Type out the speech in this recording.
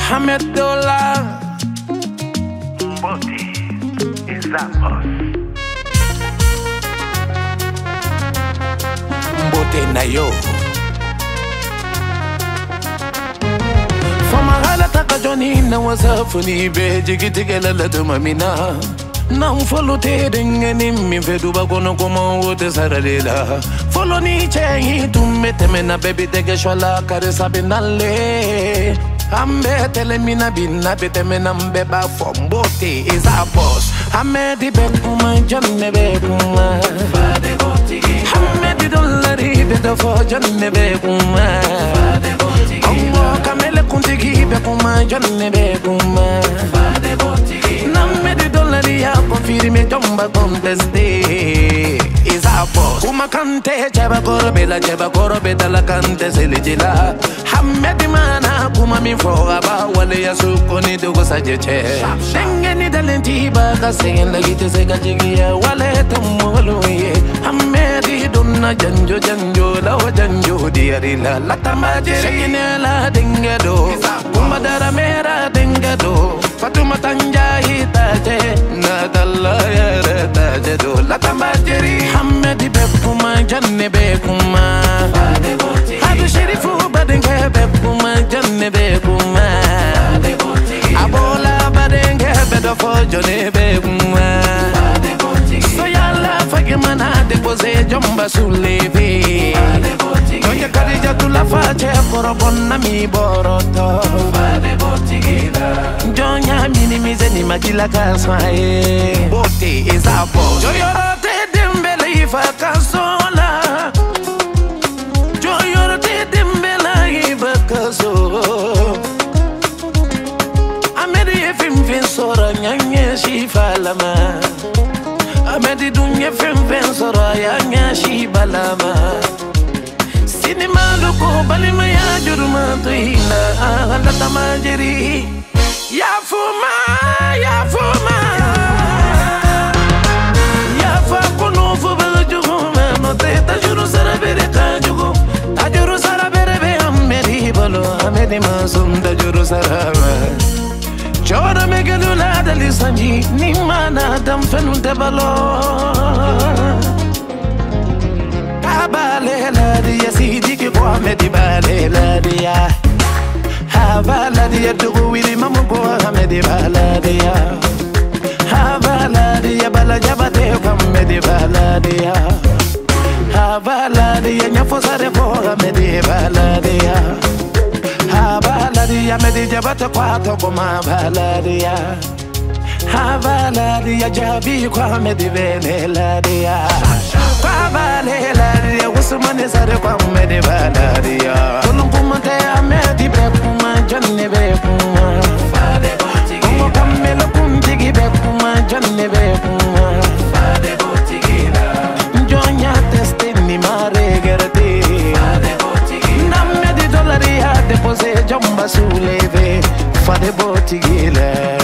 Mohamed Dollar. Mbote is that boss. Mbote na yo. Famagala takajoni na wasafuni be jigitigela la tumamina. Na follow te dengeni mi vedu bagono como wote saralela. Follow ni chengi tumete mena baby tege shwala kare sabinale. Ambe telemina bina bete mena mbeba for Mbote is a boss. Amedi bekuma janne bekuma. Fade Mbote. Amedi dollari bete for janne bekuma. Fade Mbote. Ongo kamele kuntigi bekuma janne bekuma. Fade Mbote. Namedi dollari ya confirme jomba conteste. Is a boss. Kuma kante cheba korobe dala kante selijila. Hamedi mana kuma mi froga ba wale ya sukoni dogo sajeche. Dengeni dalenti ba kasengen lagi te sega jigiya wale tamolo ye. Hamedi donna janjo lawa janjo diarila latamajeri. Shekinela dengedo kuma dara mera dengedo. Fatuma tanja hitaje na dalla ya retaje do latamajeri. Hamedi bekuma janne bekuma. Hadu sherifu badenge bekuma janne bekuma. Abola badenge bedo fo jone bekuma. So yalla fage mana depose jomba suleve. Oya karija tula fache korobonna mi boroto. Jonya minimize ni makila kasmae. Mbote is a boss. Joyorote dembele ifa kasola. Joyorote dembele ifa kasola. Amedi efim sora nyanye shifalama. Amedi dunye fim sora nyanye shibalama. Sinima loko balima ya juruma tuina anda tamajeri. Ya fuma ya fa kono fu bela juguma no te ta juru sara bere ka jugu ta juru sara bere be amedi bolo amedi masum ta juru sara chora megalula dalisani ni mana dam fenu te balo kabalela dia sidi ki ko amedi balela dia Havaladia dugu wili mamu ko hamedi baladia. Havaladia balajabate hamedi baladia. Havaladia nyafosare ko hamedi baladia. Havaladia medi jabate kwato ko ma baladia. Havaladia jabi ko hamedi baladia. Havaladia usmane sare ko hamedi baladia. Tulungumate amedi bekuma janne bekuma. Fade Mbote. Omo kamelo kuntigi bekuma janne bekuma. Fade Mbote. Jonya testi ni mare gerti. Fade Mbote. Namme di dollari ha depose jomba suleve. Fade Mbote.